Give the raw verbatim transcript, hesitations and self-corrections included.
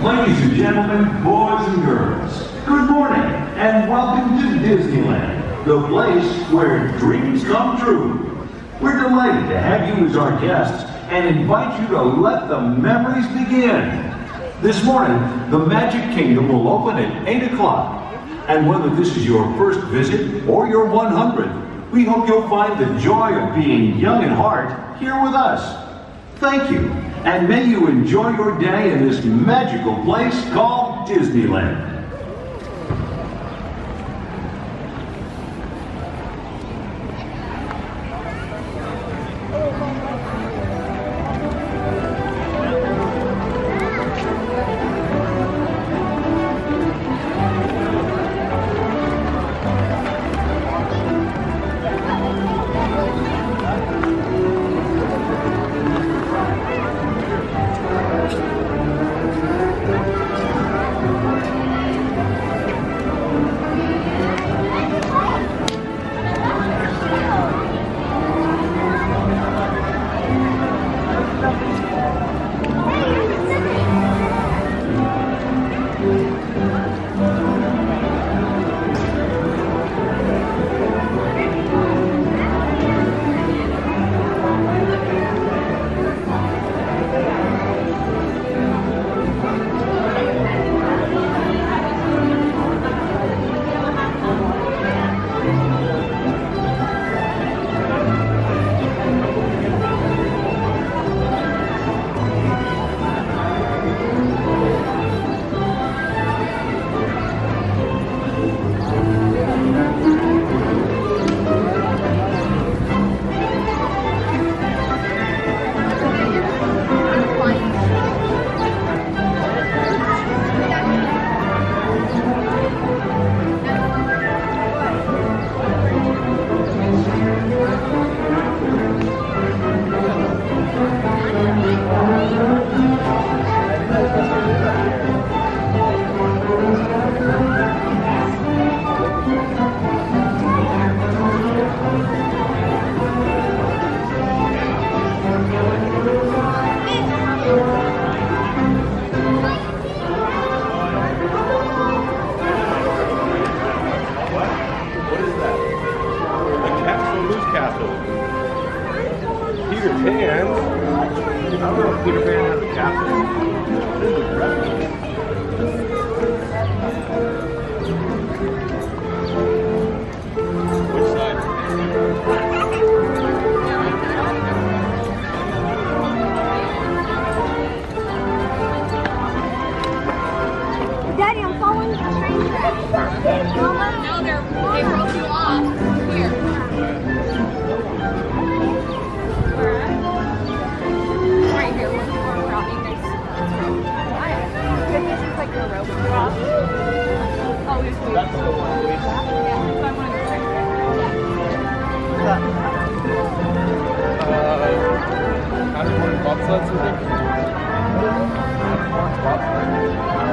Ladies and gentlemen, boys and girls, good morning and welcome to Disneyland, the place where dreams come true. We're delighted to have you as our guests and invite you to let the memories begin. This morning, the Magic Kingdom will open at eight o'clock. And whether this is your first visit or your one hundredth, we hope you'll find the joy of being young at heart here with us. Thank you, and may you enjoy your day in this magical place called Disneyland. Peter Pan? I don't know if Peter Pan has a castle. This is incredible. Which side? Daddy, I'm following the train tracks. No, they're, they broke you off. Here. Right here, one more route. There's this is like a rope drop. Oh, there's wheels. That's the one. Yeah, so I want to go right there. Uh, how do you want bobsleds? Bobsleds?